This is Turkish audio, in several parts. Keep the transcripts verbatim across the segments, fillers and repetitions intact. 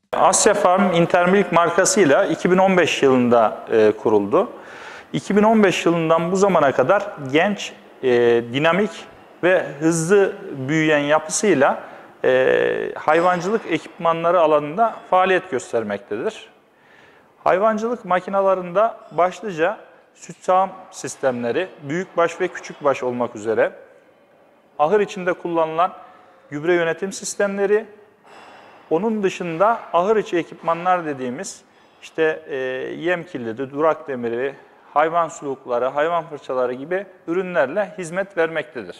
Asya Farm Intermilk markasıyla iki bin on beş yılında e, kuruldu. iki bin on beş yılından bu zamana kadar genç, e, dinamik ve hızlı büyüyen yapısıyla e, hayvancılık ekipmanları alanında faaliyet göstermektedir. Hayvancılık makinalarında başlıca süt sağım sistemleri, büyükbaş ve küçükbaş olmak üzere, ahır içinde kullanılan gübre yönetim sistemleri, onun dışında ahır içi ekipmanlar dediğimiz işte e, yem kilidi, durak demiri, hayvan sulukları, hayvan fırçaları gibi ürünlerle hizmet vermektedir.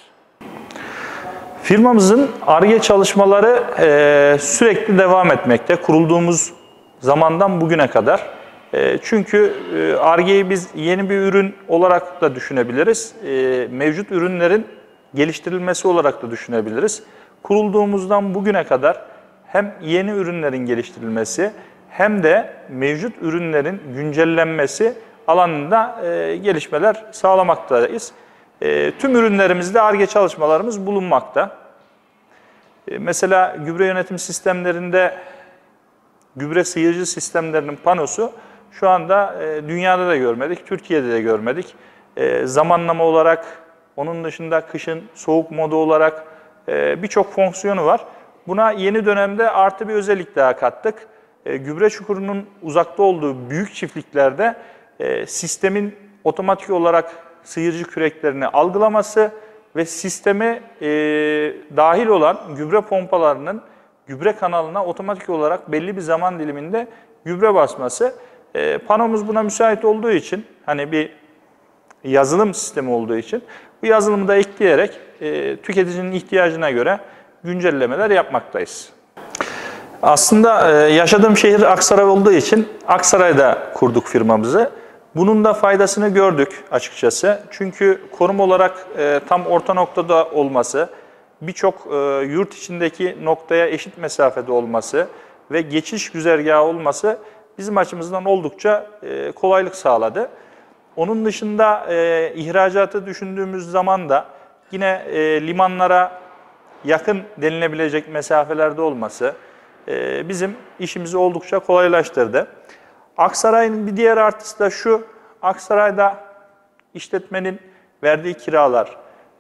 Firmamızın Ar-Ge çalışmaları e, sürekli devam etmekte. Kurulduğumuz zamandan bugüne kadar. E, çünkü e, Ar-Ge'yi biz yeni bir ürün olarak da düşünebiliriz. E, mevcut ürünlerin geliştirilmesi olarak da düşünebiliriz. Kurulduğumuzdan bugüne kadar hem yeni ürünlerin geliştirilmesi hem de mevcut ürünlerin güncellenmesi alanında e, gelişmeler sağlamaktayız. E, tüm ürünlerimizde Ar-Ge çalışmalarımız bulunmakta. E, mesela gübre yönetim sistemlerinde gübre sıyırıcı sistemlerinin panosu şu anda e, dünyada da görmedik, Türkiye'de de görmedik. E, zamanlama olarak, onun dışında kışın soğuk modu olarak e, birçok fonksiyonu var. Buna yeni dönemde artı bir özellik daha kattık. E, gübre çukurunun uzakta olduğu büyük çiftliklerde e, sistemin otomatik olarak sıyırıcı küreklerini algılaması ve sisteme e, dahil olan gübre pompalarının gübre kanalına otomatik olarak belli bir zaman diliminde gübre basması. E, panomuz buna müsait olduğu için, hani bir yazılım sistemi olduğu için bu yazılımı da ekleyerek e, tüketicinin ihtiyacına göre güncellemeler yapmaktayız. Aslında e, yaşadığım şehir Aksaray olduğu için Aksaray'da kurduk firmamızı. Bunun da faydasını gördük açıkçası. Çünkü konum olarak e, tam orta noktada olması, birçok e, yurt içindeki noktaya eşit mesafede olması ve geçiş güzergahı olması bizim açımızdan oldukça e, kolaylık sağladı. Onun dışında e, ihracatı düşündüğümüz zaman da yine e, limanlara yakın denilebilecek mesafelerde olması e, bizim işimizi oldukça kolaylaştırdı. Aksaray'ın bir diğer artısı da şu: Aksaray'da işletmenin verdiği kiralar,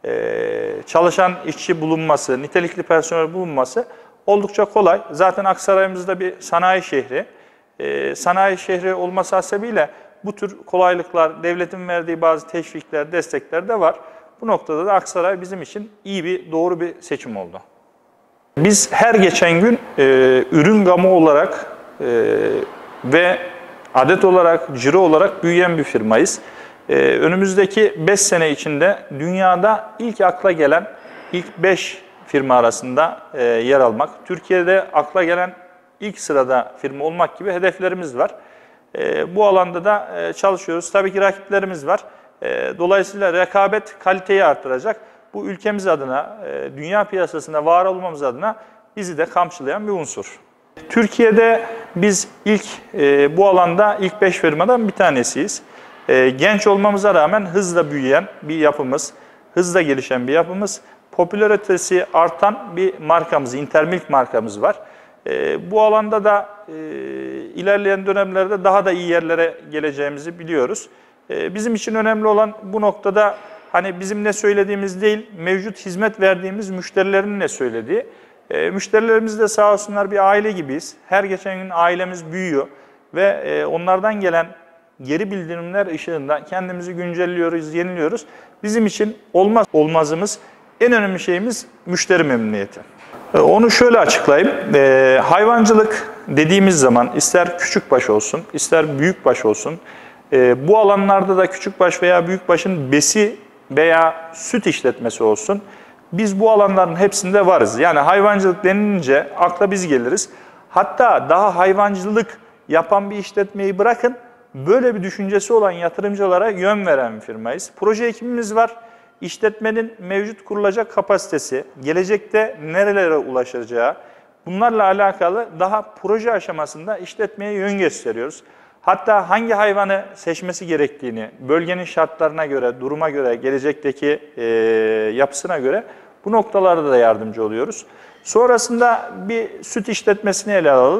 e, çalışan işçi bulunması, nitelikli personel bulunması oldukça kolay. Zaten Aksaray'ımızda bir sanayi şehri. E, sanayi şehri olması hasebiyle bu tür kolaylıklar, devletin verdiği bazı teşvikler, destekler de var. Bu noktada da Aksaray bizim için iyi bir, doğru bir seçim oldu. Biz her geçen gün e, ürün gamı olarak e, ve adet olarak, ciro olarak büyüyen bir firmayız. E, önümüzdeki beş sene içinde dünyada ilk akla gelen ilk beş firma arasında e, yer almak, Türkiye'de akla gelen ilk sırada firma olmak gibi hedeflerimiz var. E, bu alanda da e, çalışıyoruz. Tabii ki rakiplerimiz var. E, dolayısıyla rekabet kaliteyi artıracak. Bu ülkemiz adına, e, dünya piyasasında var olmamız adına bizi de kamçılayan bir unsur. Türkiye'de biz ilk e, bu alanda ilk beş firmadan bir tanesiyiz. E, genç olmamıza rağmen hızla büyüyen bir yapımız, hızla gelişen bir yapımız, popülaritesi artan bir markamız, Intermilk markamız var. E, bu alanda da e, ilerleyen dönemlerde daha da iyi yerlere geleceğimizi biliyoruz. E, bizim için önemli olan bu noktada hani bizim ne söylediğimiz değil, mevcut hizmet verdiğimiz müşterilerin ne söylediği. E, müşterilerimiz de sağ olsunlar bir aile gibiyiz. Her geçen gün ailemiz büyüyor ve e, onlardan gelen geri bildirimler ışığında kendimizi güncelliyoruz, yeniliyoruz. Bizim için olmaz olmazımız, en önemli şeyimiz müşteri memnuniyeti. E, onu şöyle açıklayayım. E, hayvancılık dediğimiz zaman ister küçükbaş olsun, ister büyükbaş olsun, e, bu alanlarda da küçükbaş veya büyükbaşın besi veya süt işletmesi olsun, biz bu alanların hepsinde varız. Yani hayvancılık denilince akla biz geliriz. Hatta daha hayvancılık yapan bir işletmeyi bırakın, böyle bir düşüncesi olan yatırımcılara yön veren bir firmayız. Proje ekibimiz var. İşletmenin mevcut kurulacak kapasitesi, gelecekte nerelere ulaşacağı, bunlarla alakalı daha proje aşamasında işletmeye yön gösteriyoruz. Hatta hangi hayvanı seçmesi gerektiğini, bölgenin şartlarına göre, duruma göre, gelecekteki e, yapısına göre bu noktalarda da yardımcı oluyoruz. Sonrasında bir süt işletmesini ele alalım.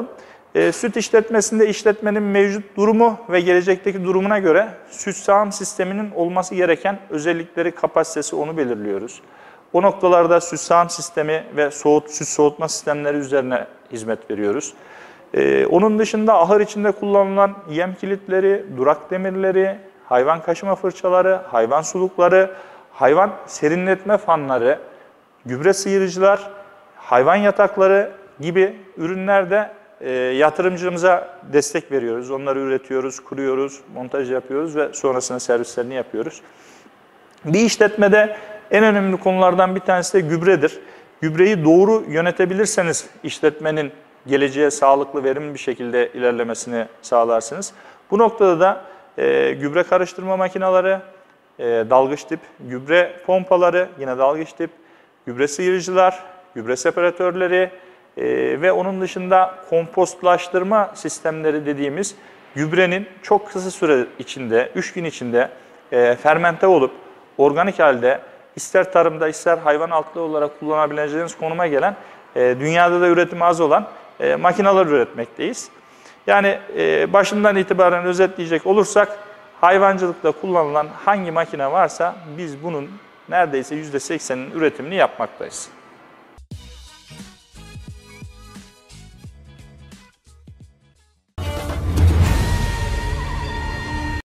E, süt işletmesinde işletmenin mevcut durumu ve gelecekteki durumuna göre süt sağım sisteminin olması gereken özellikleri, kapasitesi onu belirliyoruz. O noktalarda süt sağım sistemi ve soğut, süt soğutma sistemleri üzerine hizmet veriyoruz. Ee, onun dışında ahır içinde kullanılan yem kilitleri, durak demirleri, hayvan kaşıma fırçaları, hayvan sulukları, hayvan serinletme fanları, gübre sıyırıcılar, hayvan yatakları gibi ürünlerde e, yatırımcımıza destek veriyoruz. Onları üretiyoruz, kuruyoruz, montaj yapıyoruz ve sonrasında servislerini yapıyoruz. Bir işletmede en önemli konulardan bir tanesi de gübredir. Gübreyi doğru yönetebilirseniz işletmenin geleceğe sağlıklı, verimli bir şekilde ilerlemesini sağlarsınız. Bu noktada da e, gübre karıştırma makineleri, e, dalgıç tip, gübre pompaları, yine dalgıç tip, gübre sıyırıcılar, gübre separatörleri e, ve onun dışında kompostlaştırma sistemleri dediğimiz gübrenin çok kısa süre içinde, üç gün içinde e, fermente olup organik halde ister tarımda ister hayvan altlığı olarak kullanabileceğiniz konuma gelen, e, dünyada da üretimi az olan e, makineler üretmekteyiz. Yani e, başından itibaren özetleyecek olursak hayvancılıkta kullanılan hangi makine varsa biz bunun neredeyse yüzde sekseninin üretimini yapmaktayız.